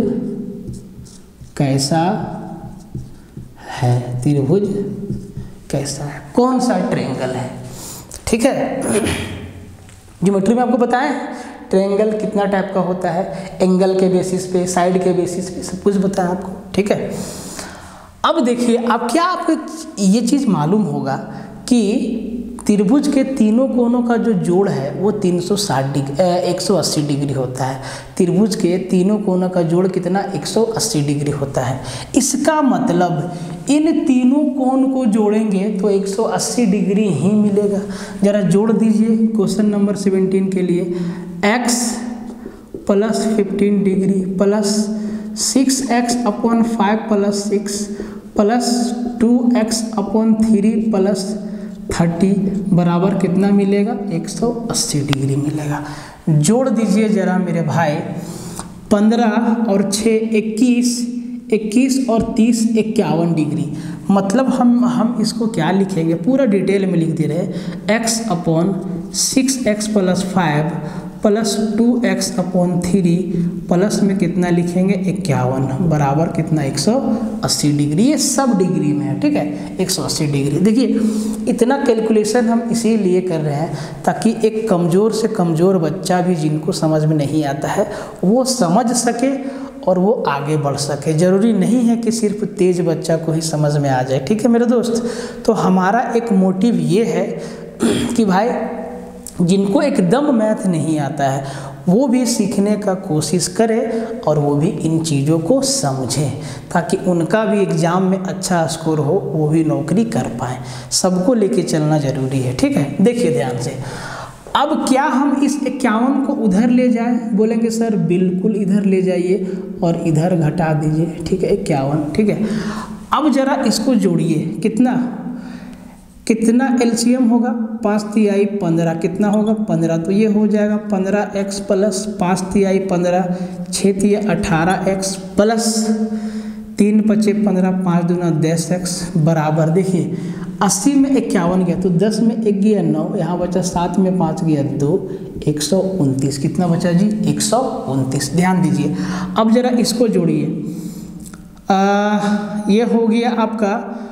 कैसा है, त्रिभुज कैसा है, कौन सा ट्रायंगल है। ठीक है, ज्योमेट्री में आपको बताएं ट्रायंगल कितना टाइप का होता है, एंगल के बेसिस पे, साइड के बेसिस पे, सब कुछ बताएं आपको। ठीक है, अब देखिए आपको ये चीज़ मालूम होगा कि त्रिभुज के तीनों कोनों का जो जोड़ है वो 180 डिग्री होता है। त्रिभुज के तीनों कोनों का जोड़ कितना, 180 डिग्री होता है। इसका मतलब इन तीनों कोण को जोड़ेंगे तो 180 डिग्री ही मिलेगा। जरा जोड़ दीजिए क्वेश्चन नंबर 17 के लिए, x + 15 degree plus 6x upon 5 + 6 plus 2x upon 3 + 30 बराबर कितना मिलेगा, 180 डिग्री मिलेगा। जोड़ दीजिए जरा मेरे भाई, 15 और 6 21 और 30 51 डिग्री। मतलब हम इसको क्या लिखेंगे, पूरा डिटेल में लिख दे रहे हैं, x upon 6x + 5 plus 2x upon 3 plus में कितना लिखेंगे, 51 बराबर कितना, 180 डिग्री। ये सब डिग्री में है, ठीक है, 180 डिग्री। देखिए इतना कैलकुलेशन हम इसीलिए कर रहे हैं ताकि एक कमज़ोर से कमज़ोर बच्चा भी जिनको समझ में नहीं आता है वो समझ सके और वो आगे बढ़ सके। ज़रूरी नहीं है कि सिर्फ तेज बच्चा को ही समझ में आ जाए। ठीक है मेरे दोस्त, तो हमारा एक मोटिव ये है कि भाई जिनको एकदम मैथ नहीं आता है वो भी सीखने का कोशिश करें और वो भी इन चीज़ों को समझें, ताकि उनका भी एग्ज़ाम में अच्छा स्कोर हो, वो भी नौकरी कर पाएँ। सबको लेके चलना ज़रूरी है, ठीक है। देखिए ध्यान से, अब क्या हम इस 51 को उधर ले जाएं? बोलेंगे सर बिल्कुल इधर ले जाइए और इधर घटा दीजिए, ठीक है, 51, ठीक है। अब ज़रा इसको जोड़िए, कितना एलसीएम होगा, 5 तिहाई 15, कितना होगा 15, तो ये हो जाएगा 15x प्लस 5 तिहाई 15, 6 तिहाई 18x प्लस 3 पचे 15, 5 दूना 10x बराबर। देखिए 80 में 51 गया तो 10 में 1 गया 9, यहाँ बचा 7 में 5 गया 2, 129। कितना बचा जी? 129। ध्यान दीजिए, अब जरा इसको जोड़िए। ये हो गया आपका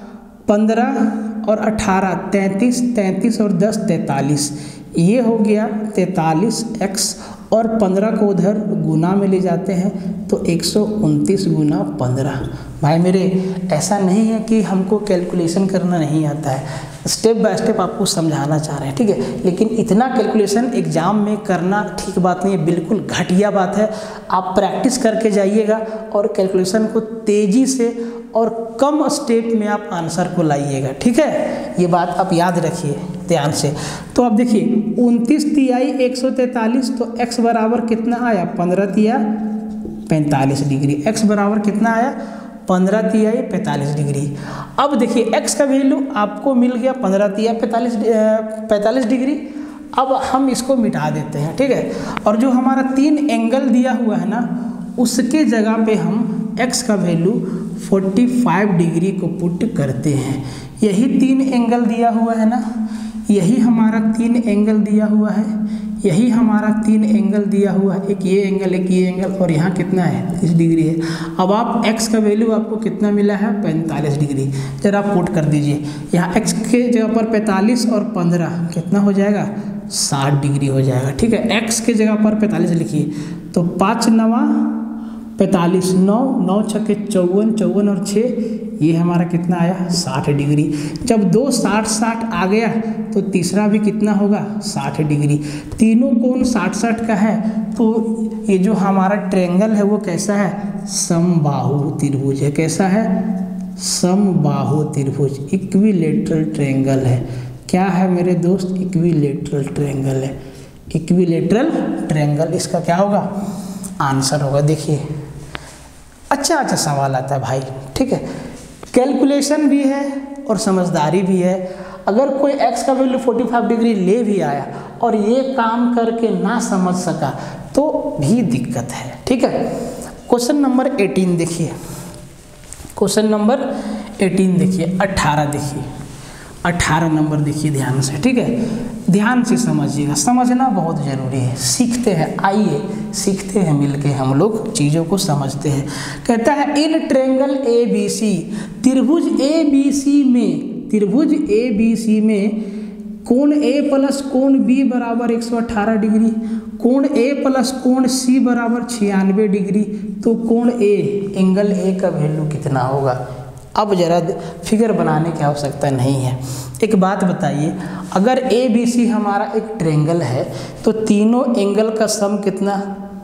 15 और 18 33, 33 और 10 43, ये हो गया 43x और 15 को उधर गुना में ले जाते हैं तो 129 गुना 15। भाई मेरे, ऐसा नहीं है कि हमको कैलकुलेशन करना नहीं आता है, स्टेप बाय स्टेप आपको समझाना चाह रहे हैं, ठीक है। लेकिन इतना कैलकुलेशन एग्जाम में करना ठीक बात नहीं है, बिल्कुल घटिया बात है। आप प्रैक्टिस करके जाइएगा और कैलकुलेशन को तेज़ी से और कम स्टेप में आप आंसर को लाइएगा, ठीक है। ये बात आप याद रखिए ध्यान से। तो अब देखिए 29 तिहाई 143, तो x बराबर कितना आया? 15 तिहाई 45 डिग्री। x बराबर कितना आया? 15 तिहाई 45 डिग्री। अब देखिए x का वैल्यू आपको मिल गया 15 तिहाई 45 डिग्री। अब हम इसको मिटा देते हैं, ठीक है। और जो हमारा 3 एंगल दिया हुआ है ना, उसके जगह पे हम x का वैल्यू 45 डिग्री को पुट करते हैं। यही 3 एंगल दिया हुआ है ना, यही हमारा 3 एंगल दिया हुआ है, यही हमारा 3 एंगल दिया हुआ है, एक ये एंगल, एक ये एंगल, और यहाँ कितना है? 30 डिग्री है। अब आप x का वैल्यू आपको कितना मिला है? 45 डिग्री। जरा आप पुट कर दीजिए, यहाँ x के जगह पर 45 और 15 कितना हो जाएगा? 60 डिग्री हो जाएगा, ठीक है। x के जगह पर 45 लिखिए, तो 5 9 45, 9 छक्के 54, 54 और 6, ये हमारा कितना आया? 60 डिग्री। जब 2 60 आ गया तो तीसरा भी कितना होगा? 60 डिग्री। तीनों कोण 60 का है, तो ये जो हमारा ट्रायंगल है वो कैसा है? समबाहु त्रिभुज है। कैसा है? समबाहु त्रिभुज, इक्विलेटरल ट्रायंगल है। क्या है मेरे दोस्त? इक्विलेटरल ट्रायंगल है। इक्विलेटरल ट्रायंगल इसका क्या होगा? आंसर होगा। देखिए अच्छा सवाल आता है भाई, ठीक है। कैलकुलेशन भी है और समझदारी भी है। अगर कोई x का वैल्यू 45 डिग्री ले भी आया और ये काम करके ना समझ सका तो भी दिक्कत है, ठीक है। क्वेश्चन नंबर 18 देखिए, क्वेश्चन नंबर 18 देखिए, 18 देखिए, 18 नंबर देखिए ध्यान से, ठीक है। ध्यान से समझिएगा, समझना बहुत ज़रूरी है। सीखते हैं, आइए सीखते हैं मिलके, हम लोग चीज़ों को समझते हैं। कहता है इन ट्रायंगल ABC, त्रिभुज ABC में कोण A प्लस कोण B बराबर 118 डिग्री, कोण A प्लस कोण C बराबर 96 डिग्री, तो कोण A, एंगल A का वैल्यू कितना होगा? अब जरा फिगर बनाने की आवश्यकता नहीं है। एक बात बताइए, अगर ABC हमारा एक ट्रायंगल है तो तीनों एंगल का सम कितना?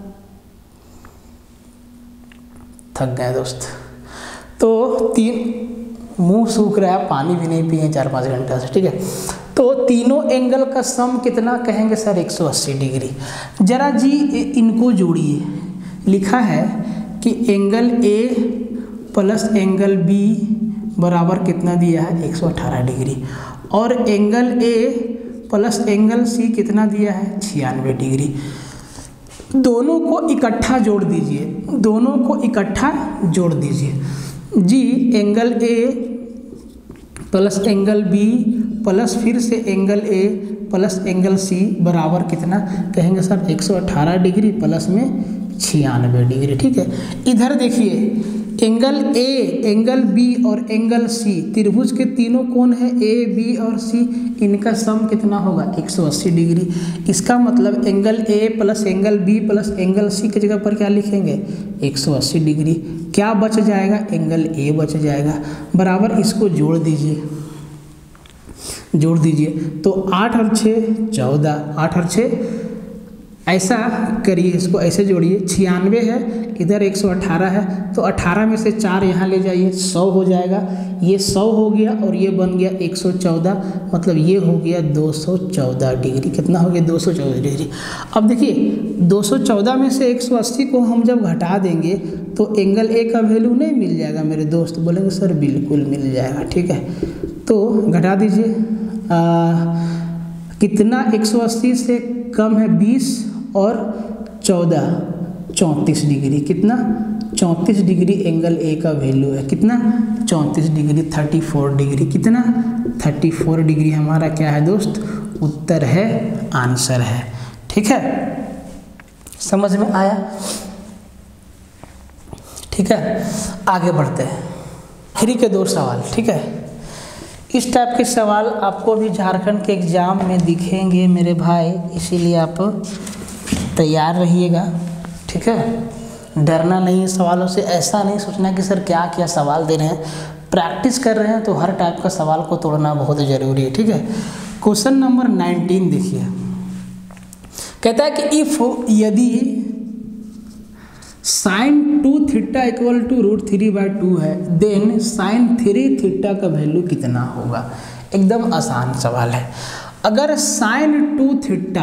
थक गए दोस्त, तो मुंह सूख रहा है, पानी भी नहीं पिए 4-5 घंटे से, ठीक है। तो तीनों एंगल का सम कितना कहेंगे सर? 180 डिग्री। जरा जी इनको जोड़िए। लिखा है कि angle A plus angle B बराबर कितना दिया है? 118 डिग्री। और angle A plus angle C कितना दिया है? 96 डिग्री। दोनों को इकट्ठा जोड़ दीजिए, दोनों को इकट्ठा जोड़ दीजिए जी। Angle A plus angle B plus फिर से angle A plus angle C बराबर कितना कहेंगे सर? 118 डिग्री प्लस में 96 डिग्री, ठीक है। इधर देखिए, एंगल A, एंगल B और एंगल C, त्रिभुज के तीनों कोण है A, B और C, इनका सम कितना होगा? 180 डिग्री। इसका मतलब angle A plus angle B plus angle C की जगह पर क्या लिखेंगे? 180 डिग्री। क्या बच जाएगा? एंगल A बच जाएगा। बराबर इसको जोड़ दीजिए, जोड़ दीजिए, तो 8 और 6 14, 8 और 6 ऐसा करिए, इसको ऐसे जोड़िए, 96 है, इधर 118 है, तो 18 में से 4 यहाँ ले जाइए, 100 हो जाएगा। ये 100 हो गया और ये बन गया 114, मतलब ये हो गया 214 डिग्री। कितना हो गया? 214 डिग्री। अब देखिए 214 में से 180 को हम जब घटा देंगे तो एंगल ए का वैल्यू नहीं मिल जाएगा मेरे दोस्त? बोलेंगे सर बिल्कुल मिल जाएगा। ठीक है, तो घटा दीजिए। कितना 180 से कम है? 20 और 14, 34 डिग्री। कितना? 34 डिग्री एंगल ए का वैल्यू है। कितना? 34 डिग्री, 34 डिग्री। कितना? 34 डिग्री हमारा क्या है दोस्त? उत्तर है, आंसर है। ठीक है, समझ में आया? ठीक है, आगे बढ़ते हैं। आखिरी के 2 सवाल। ठीक है, इस टाइप के सवाल आपको भी झारखंड के एग्ज़ाम में दिखेंगे मेरे भाई, इसीलिए आप तैयार रहिएगा। ठीक है, डरना नहीं है सवालों से। ऐसा नहीं सोचना कि सर क्या क्या सवाल दे रहे हैं। प्रैक्टिस कर रहे हैं तो हर टाइप का सवाल को तोड़ना बहुत ज़रूरी है। ठीक है, क्वेश्चन नंबर 19 देखिए, कहता है कि इफ यदि sin 2 थीटा इक्वल टू √3/2 है, देन sin 3 थीटा का वैल्यू कितना होगा? एकदम आसान सवाल है। अगर sin 2 थीटा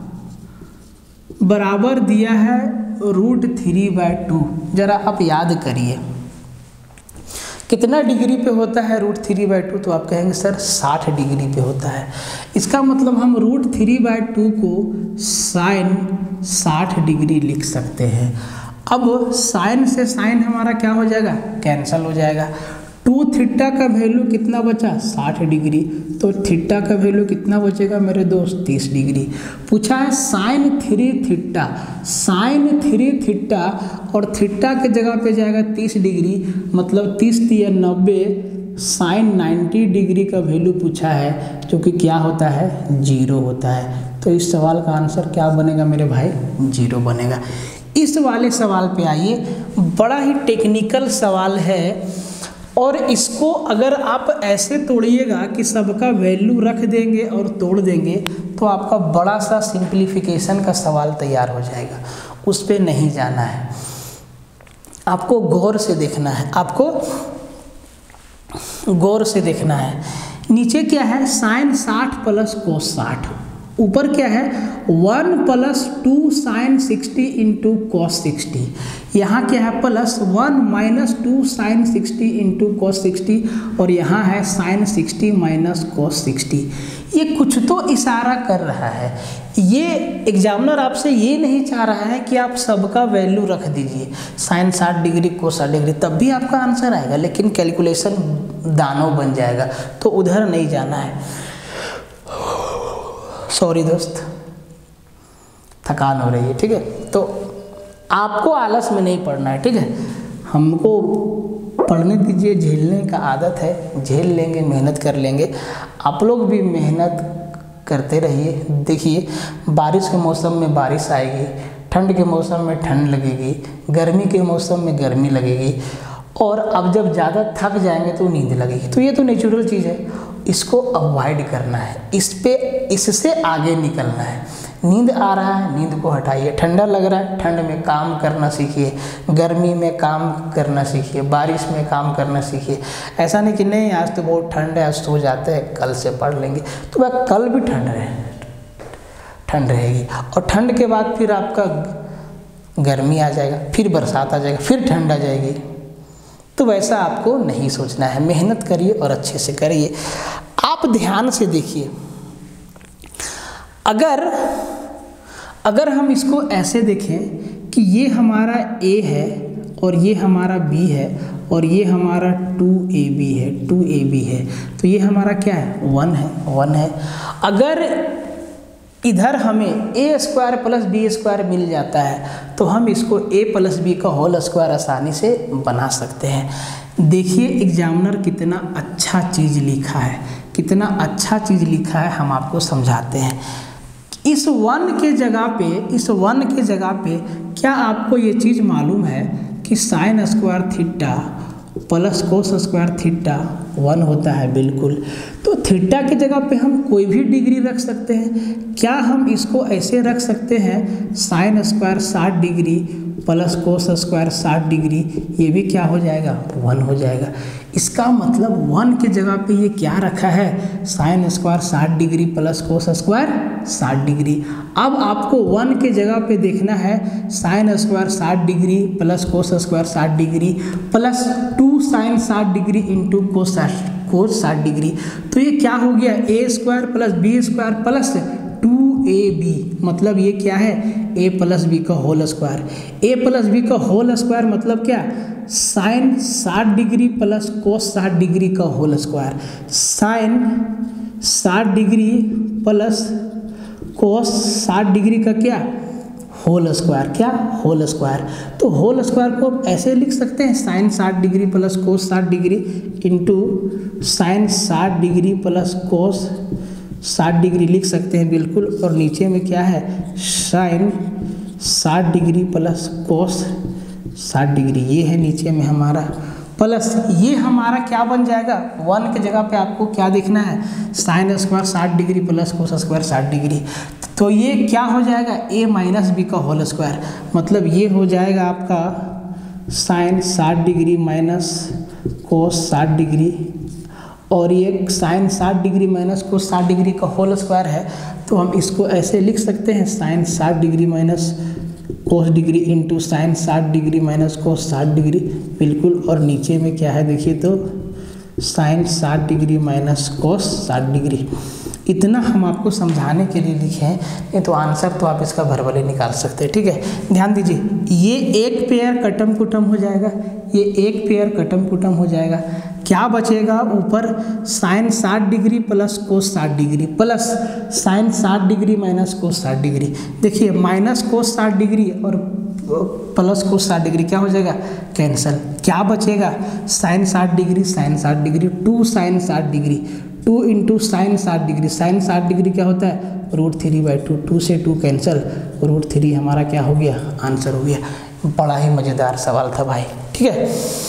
बराबर दिया है √3/2, जरा आप याद करिए कितना डिग्री पे होता है √3/2? तो आप कहेंगे सर 60 डिग्री पे होता है। इसका मतलब हम √3/2 को sin 60 डिग्री लिख सकते हैं। अब साइन से साइन हमारा क्या हो जाएगा? कैंसल हो जाएगा। 2 थीटा का वैल्यू कितना बचा? 60 डिग्री। तो थीटा का वैल्यू कितना बचेगा मेरे दोस्त? 30 डिग्री। पूछा है sin 3 थीटा, sin 3 थीटा और थीटा के जगह पे जाएगा 30 डिग्री, मतलब 30 × 90, sin 90 डिग्री का वैल्यू पूछा है, जो कि क्या होता है? 0 होता है। तो इस सवाल का आंसर क्या बनेगा मेरे भाई? 0 बनेगा। इस वाले सवाल पे आइए, बड़ा ही टेक्निकल सवाल है और इसको अगर आप ऐसे तोड़िएगा कि सबका वैल्यू रख देंगे और तोड़ देंगे तो आपका बड़ा सा सिंप्लीफिकेशन का सवाल तैयार हो जाएगा। उस पे नहीं जाना है, आपको गौर से देखना है, आपको गौर से देखना है। नीचे क्या है? sin 60 + cos 60, ऊपर क्या है? 1 + 2 sin 60 × cos 60, यहाँ क्या है? +1 - 2 sin 60 × cos 60, और यहाँ है sin 60 - cos 60। ये कुछ तो इशारा कर रहा है। ये एग्जामिनर आपसे ये नहीं चाह रहा है कि आप सबका वैल्यू रख दीजिए sin 60 डिग्री cos 60 डिग्री, तब भी आपका आंसर आएगा, लेकिन कैलकुलेशन दानों बन जाएगा, तो उधर नहीं जाना है। सॉरी दोस्त, थकान हो रही है। ठीक है, तो आपको आलस में नहीं पढ़ना है। ठीक है, हमको पढ़ने दीजिए, झेलने का आदत है, झेल लेंगे, मेहनत कर लेंगे। आप लोग भी मेहनत करते रहिए। देखिए, बारिश के मौसम में बारिश आएगी, ठंड के मौसम में ठंड लगेगी, गर्मी के मौसम में गर्मी लगेगी, और अब जब ज़्यादा थक जाएंगे तो नींद लगेगी। तो ये तो नेचुरल चीज़ है, इसको अवॉइड करना है, इससे आगे निकलना है। नींद आ रहा है, नींद को हटाइए। ठंडा लग रहा है, ठंड में काम करना सीखिए, गर्मी में काम करना सीखिए, बारिश में काम करना सीखिए। ऐसा नहीं कि नहीं आज तो बहुत ठंड है, आज सो जाते हैं, कल से पढ़ लेंगे, तो वह कल भी ठंड रहेगी, और ठंड के बाद फिर आपका गर्मी आ जाएगा, फिर बरसात आ जाएगा, फिर ठंड आ जाएगी। तो वैसा आपको नहीं सोचना है। मेहनत करिए और अच्छे से करिए। आप ध्यान से देखिए, अगर हम इसको ऐसे देखें कि ये हमारा A है और ये हमारा B है और ये हमारा 2AB है, 2AB है, तो ये हमारा क्या है? 1 है। अगर इधर हमें A² + B² मिल जाता है तो हम इसको A + B का होल स्क्वायर आसानी से बना सकते हैं। देखिए एग्जामिनर कितना अच्छा चीज़ लिखा है, कितना अच्छा चीज़ लिखा है, हम आपको समझाते हैं। इस 1 के जगह पे क्या आपको ये चीज़ मालूम है कि sin² theta plus cos square theta 1 होता है, बिल्कुल। तो थीटा की जगह पे हम कोई भी डिग्री रख सकते हैं। क्या हम इसको ऐसे रख सकते हैं, sine square 60 degree plus cos square 60 degree, ये भी क्या हो जाएगा, 1 हो जाएगा। इसका मतलब 1 की जगह पे ये क्या रखा है, sine square 60 degree plus cos square 60 degree. अब आपको 1 के जगह पे देखना है sine square 60 degree plus cos square 60 degree plus 2 sine 60 degree into cos 60 degree. तो ये क्या हो गया, a square plus B square plus 2ab, मतलब ये क्या है, a प्लस बी का whole square. a plus B का होल स्क्वायर मतलब क्या, sign 60 degree plus cos 60 degree का whole square. Sine 60 degree plus cos 60 degree का क्या, होल स्क्वायर, क्या, होल स्क्वायर। तो होल स्क्वायर को आप ऐसे लिख सकते हैं, sine 60 degree plus cos 60 degree into sine 60 degree plus cos 60 degree लिख सकते हैं, बिल्कुल। और नीचे में क्या है, sine 60 degree plus cos 60 degree, ये है नीचे में हमारा, प्लस ये हमारा क्या बन जाएगा, 1 की जगह पे आपको क्या देखना है, sine square 60 degree plus cos square 60 degree. तो ये क्या हो जाएगा, a माइनस बी का होल स्क्वायर, मतलब ये हो जाएगा आपका sine 60 degree minus cos 60 degree, और ये sine 60 degree minus cos 60 degree का होल स्क्वायर है। तो हम इसको ऐसे लिख सकते हैं, sine 60 degree minus cos degree into sine 60 degree minus cos 60 degree, बिल्कुल। और नीचे में क्या है देखिए, तो sine 60 degree minus cos 60 degree. इतना हम आपको समझाने के लिए लिखे हैं, नहीं तो आंसर तो आप इसका भरभले निकाल सकते हैं, ठीक है। ध्यान दीजिए, ये एक पेयर कटम कुटम हो जाएगा, ये एक पेयर कटम कुटम हो जाएगा। क्या बचेगा, ऊपर sine 60 degree plus cos 60 degree plus sine 60 degree minus cos 60 degree. देखिए माइनस कोस 60 डिग्री और प्लस कोस 60 डिग्री क्या हो जाएगा, कैंसिल। क्या बचेगा, sine 60 degree sine 60 degree 2 sine 60 degree 2 into sine 60 degree. Sine 60 degree क्या होता है, √3/2, 2 से 2 कैंसिल, √3 हमारा क्या हो गया, आंसर हो गया। बड़ा ही मज़ेदार सवाल था भाई, ठीक है।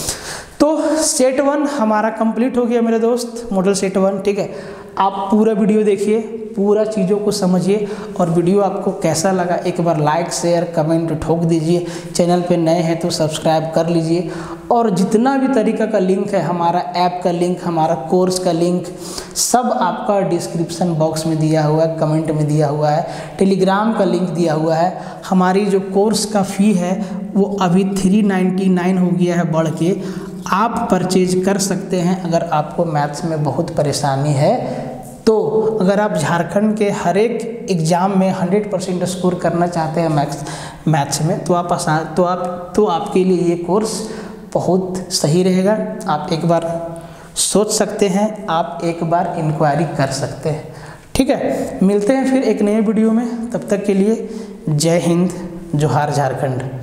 तो सेट 1 हमारा कंप्लीट हो गया मेरे दोस्त, मॉडल सेट 1, ठीक है। आप पूरा वीडियो देखिए, पूरा चीज़ों को समझिए, और वीडियो आपको कैसा लगा एक बार लाइक शेयर कमेंट ठोक दीजिए। चैनल पे नए हैं तो सब्सक्राइब कर लीजिए, और जितना भी तरीका का लिंक है, हमारा ऐप का लिंक, हमारा कोर्स का लिंक, सब आपका डिस्क्रिप्शन बॉक्स में दिया हुआ है, कमेंट में दिया हुआ है, टेलीग्राम का लिंक दिया हुआ है। हमारी जो कोर्स का फ़ी है वो अभी 399 हो गया है बढ़ के, आप परचेज कर सकते हैं अगर आपको मैथ्स में बहुत परेशानी है तो। अगर आप झारखंड के हर एक एग्ज़ाम में 100% स्कोर करना चाहते हैं मैथ्स में, तो आपके लिए ये कोर्स बहुत सही रहेगा। आप एक बार सोच सकते हैं, आप एक बार इंक्वायरी कर सकते हैं, ठीक है। मिलते हैं फिर एक नए वीडियो में, तब तक के लिए जय हिंद, जोहार झारखंड।